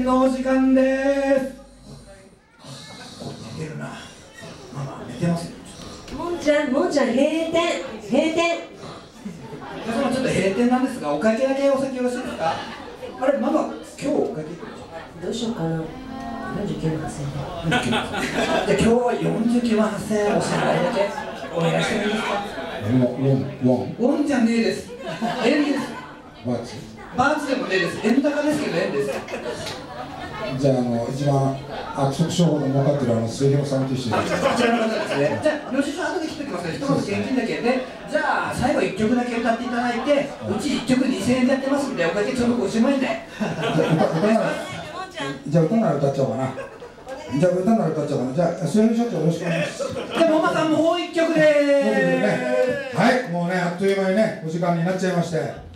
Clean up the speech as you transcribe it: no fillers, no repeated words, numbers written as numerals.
店のお時間です。寝てるな。ママ寝てますよ。 もんちゃん閉店。 皆様ちょっと閉店なんですが、お会計だけお先よろしいですか。あれママ今日お会計どうしようかな。49万8000円。 じゃあ今日は49万8000円お支払いだけお願いしてもいいですか。ウォンじゃねえです。円です。バーツでもねえです。円高ですけど円です。 じゃあ一番悪徳商法の儲かってる末広さんと一緒に。 こちらの方ですね。じゃあ領収書後で切っておきますね。ひとまず現金だけで、じゃあ最後1曲だけ歌っていただいて、うち1曲2000円でやってますんで、お会計ちょうど50万円で。 じゃあ歌なら歌っちゃおうかな。じゃあ末広社長よろしくお願いします。 じゃあママさんもう1曲でーす。 はい、もうねあっという間にねお時間になっちゃいまして。